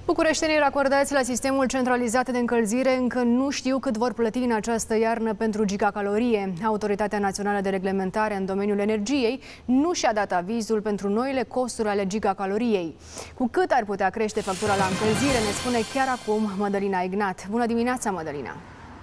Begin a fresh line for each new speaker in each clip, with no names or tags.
Bucureștenii racordați la sistemul centralizat de încălzire încă nu știu cât vor plăti în această iarnă pentru gigacalorie. Autoritatea Națională de Reglementare în domeniul energiei nu și-a dat avizul pentru noile costuri ale gigacaloriei. Cu cât ar putea crește factura la încălzire, ne spune chiar acum Mădălina Ignat. Bună dimineața, Mădălina!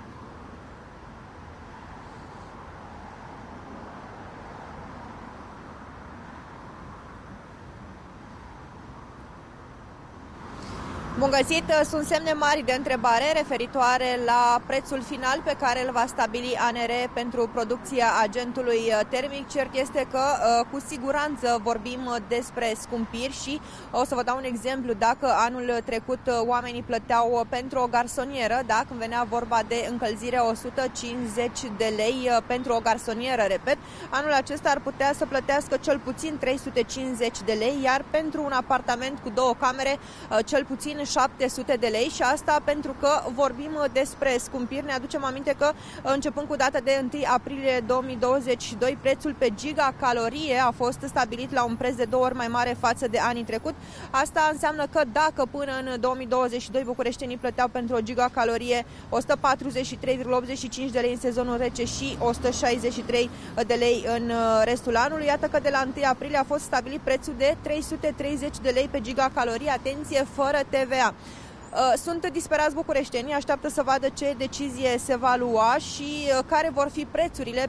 Bun găsit! Sunt semne mari de întrebare referitoare la prețul final pe care îl va stabili ANR pentru producția agentului termic. Cert este că cu siguranță vorbim despre scumpiri și o să vă dau un exemplu. Dacă anul trecut oamenii plăteau pentru o garsonieră, da, când venea vorba de încălzire 150 de lei pentru o garsonieră, repet, anul acesta ar putea să plătească cel puțin 350 de lei, iar pentru un apartament cu 2 camere cel puțin 700 de lei, și asta pentru că vorbim despre scumpiri. Ne aducem aminte că începând cu data de 1 aprilie 2022, prețul pe gigacalorie a fost stabilit la un preț de 2 ori mai mare față de anii trecut. Asta înseamnă că dacă până în 2022 bucureștenii plăteau pentru o gigacalorie 143,85 de lei în sezonul rece și 163 de lei în restul anului, iată că de la 1 aprilie a fost stabilit prețul de 330 de lei pe gigacalorie, atenție, fără TVA. Sunt disperați bucureștenii, așteaptă să vadă ce decizie se va lua și care vor fi prețurile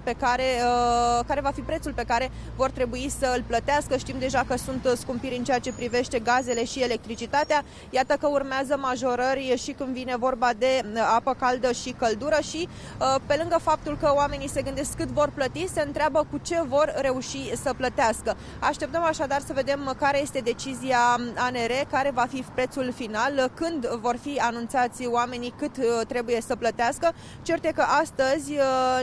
care va fi prețul pe care vor trebui să îl plătească. Știm deja că sunt scumpiri în ceea ce privește gazele și electricitatea. Iată că urmează majorări și când vine vorba de apă caldă și căldură și pe lângă faptul că oamenii se gândesc cât vor plăti, se întreabă cu ce vor reuși să plătească. Așteptăm așadar să vedem care este decizia ANR, care va fi prețul final, când vor fi anunțați oamenii cât trebuie să plătească. Cert e că astăzi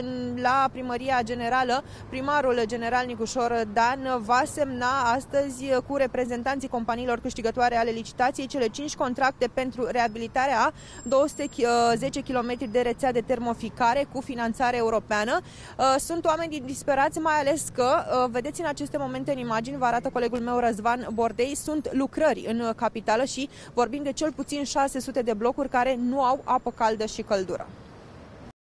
la Primăria Generală, primarul general Nicușor Dan va semna astăzi cu reprezentanții companiilor câștigătoare ale licitației cele 5 contracte pentru reabilitarea a 210 km de rețea de termoficare cu finanțare europeană. Sunt oameni disperați, mai ales că, vedeți în aceste momente în imagini, vă arată colegul meu Răzvan Bordei, sunt lucrări în capitală și vorbim de cel puțin 600 de blocuri care nu au apă caldă și căldură.